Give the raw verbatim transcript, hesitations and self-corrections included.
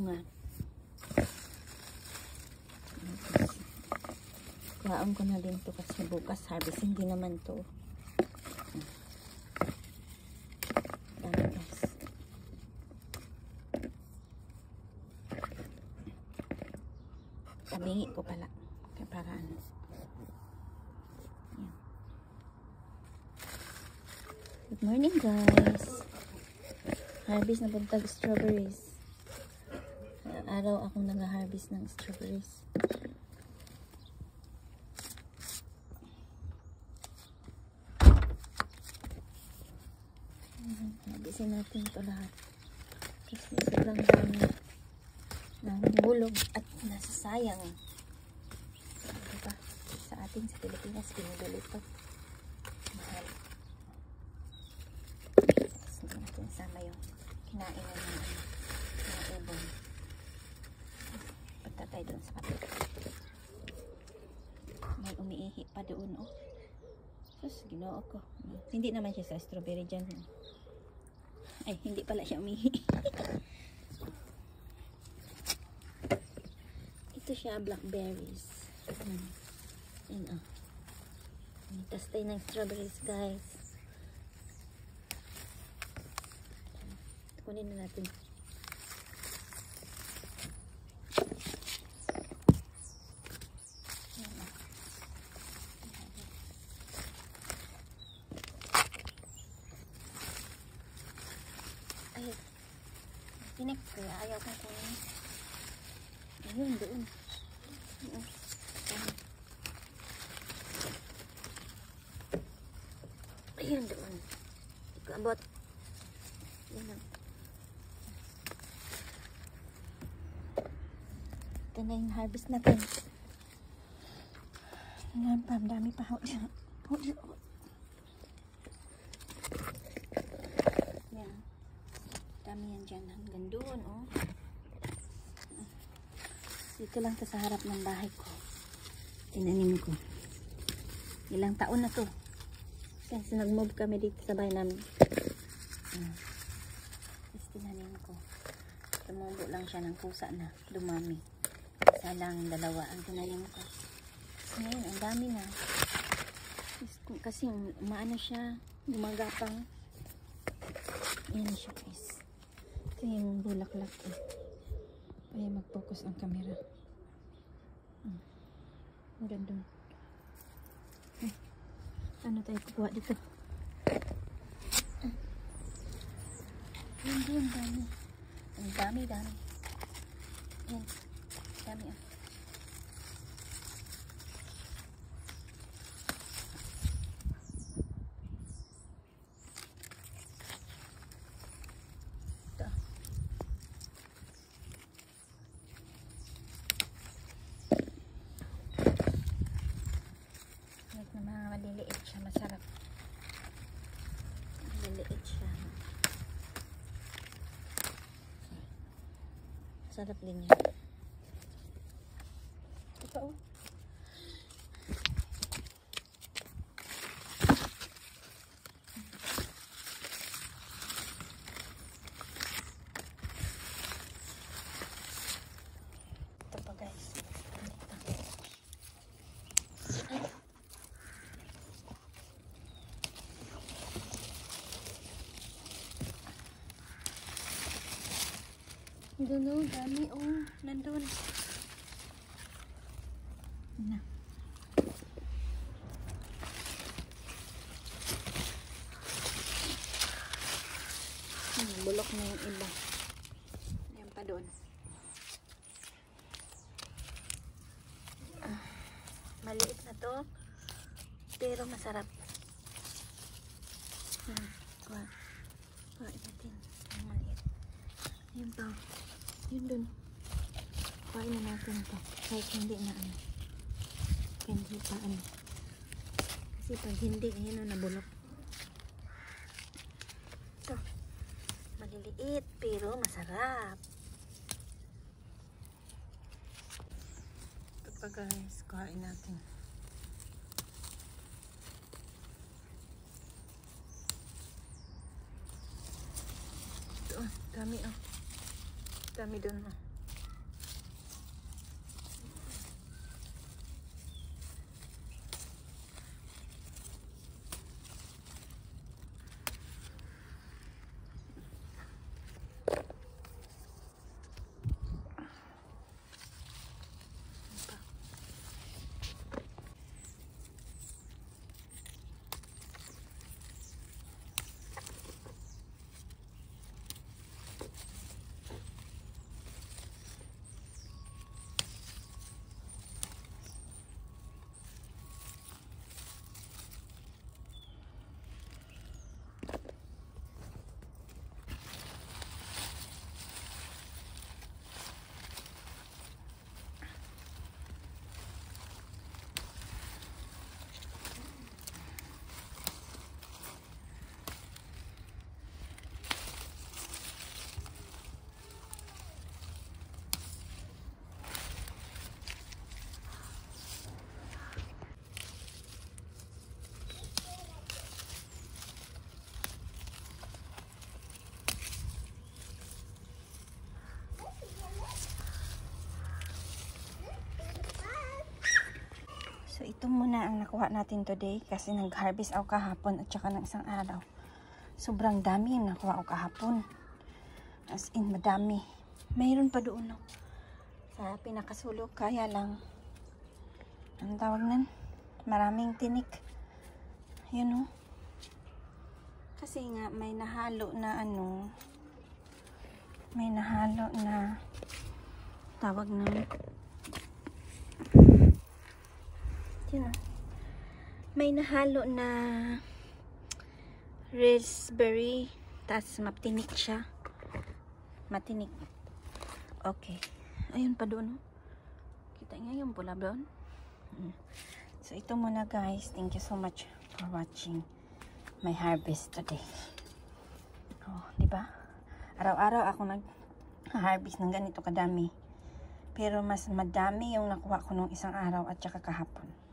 bunga. Kuhaan ko na din to kasi bukas harvest. Hindi naman to. Dami guys. Tabingi ko pala. Kaya para ano. Yan. Good morning guys. Harvest na buntag strawberries. Araw akong nag-harvest ng strawberries. Harvestin natin ito lahat. Kasi sobrang dami ng bulog at nasasayang. Diba? Sa atin sa Pilipinas, pinibili ito. Mahal. Kasi natin sama yung kinain na ng mga ibon. Punta tayo doon sa kapit. May umiihi pa doon, oh. Sus, ginoo ko. Hindi naman siya sa strawberry dyan. Ay, hindi pala siya umihi. Ito siya, blackberries. Hmm. Yan, oh. Mitas tayo ng strawberries, guys. Kunin na natin. Ay, tinik kaya ayaw kong kunin. Ayun, doon. Ayun. Ayun, doon. Ikabot. Ayun lang. Ito na yung harvest natin. Ngayon pa, dami pa. Hold on. Hold on. Yan. Dami yan dyan. Hanggang doon, oh. Dito lang to sa harap ng bahay ko. Tinanim ko. Ilang taon na to. Kasi nag-move kami dito sa bahay namin. Hmm. Tapos tinanim ko. Tumubo lang siya ng pusa na dumami. Isa lang, dalawa ang tinanim ko. Ngayon, ang dami na. Kasi umaano siya, gumagapang. Yan siya guys. Ito yung bulaklak eh. Kaya mag-focus ang camera. Hmm. Hanggang doon. Eh, ano tayo kukuha dito? Yan doon, dami. Ang dami, dami. Yan. Dami ah. Maliliit siya, masarap. Maliliit siya. Sarap din yan. Ito oh. Ito pa guys. Doon o, dami o. Oh, nandun. Na. Hmm, bulok na yung iba. Yan pa doon. Ah, maliit na to. Pero masarap. Hmm, kuha. Kuha natin. Ang maliit. Yan pa. Yun dun. Kuhain na natin ito. Kahit hindi na ano. Hindi pa ano. Kasi pag hindi, ayan o, nabulok. Ito. Maliliit, pero masarap. Ito pa guys, kuhain natin. Ito, dami o. Oh. Dami dun o. Oh. ito muna ang nakuha natin today kasi nag-harvest ako kahapon at saka ng isang araw. Sobrang dami yung nakuha ako kahapon. As in, madami. Mayroon pa doon, no? Sa pinakasulok, kaya lang, ang tawag nan? Maraming tinik. Yun, no? Kasi nga, may nahalo na ano, may nahalo na, tawag na, yun, no? May nahalo na raspberry, tapos matinik siya. Matinik. Okay. Ayun pa doon. Oh. Kita nga yung pula doon. Mm. So, ito muna guys. Thank you so much for watching my harvest today. Oh, di ba? Araw-araw ako nag-harvest ng ganito kadami. Pero mas madami yung nakuha ko nung isang araw at saka kahapon.